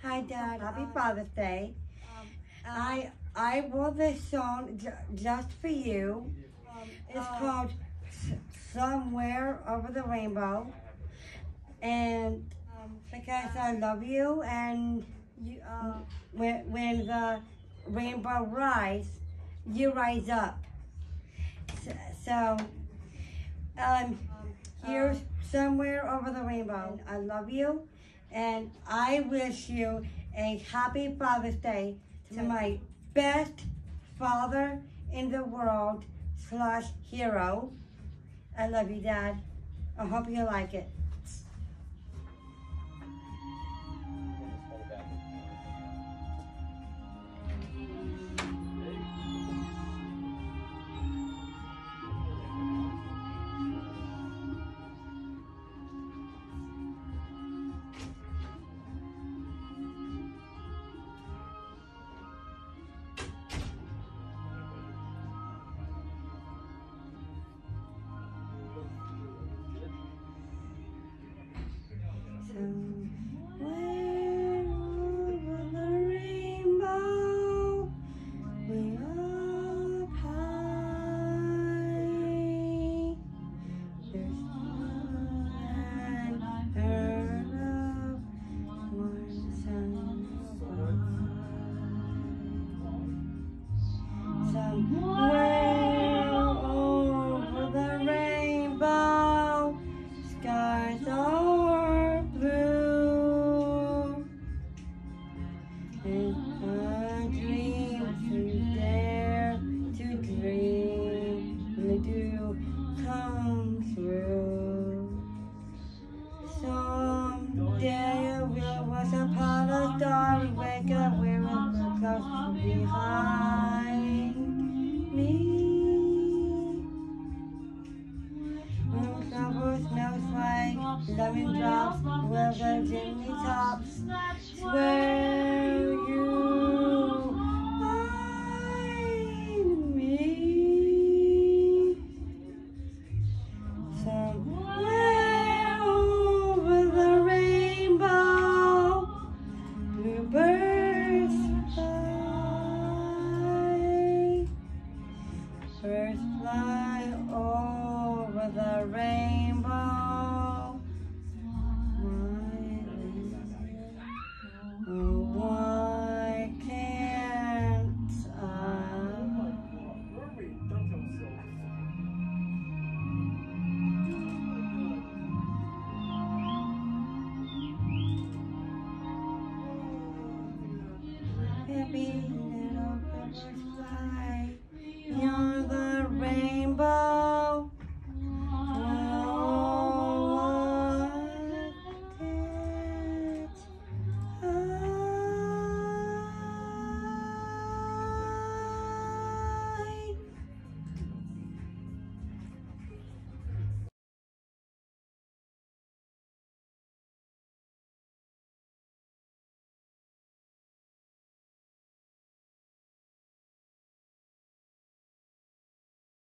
Hi, Dad. Happy Father's Day. I wrote this song just for you. It's called Somewhere Over the Rainbow. And because I love you, and you, when the rainbow rise, you rise up. So, here's Somewhere Over the Rainbow. I love you, and I wish you a happy Father's Day to my best father in the world / hero. I love you, Dad. I hope you like it. Somewhere over the rainbow, way up high, there's one unheard of, one sunrise. Somewhere over the rainbow, skies are blue, and a dream to dare to dream when the dew comes through. Someday we'll rise upon a starry wake up where it will close behind me. Flowers smells like lemon drops, where the chimney tops where you find me. Somewhere over the rainbow, bluebirds fly. Birds fly over the rainbow. Why can't I? Happy little peppers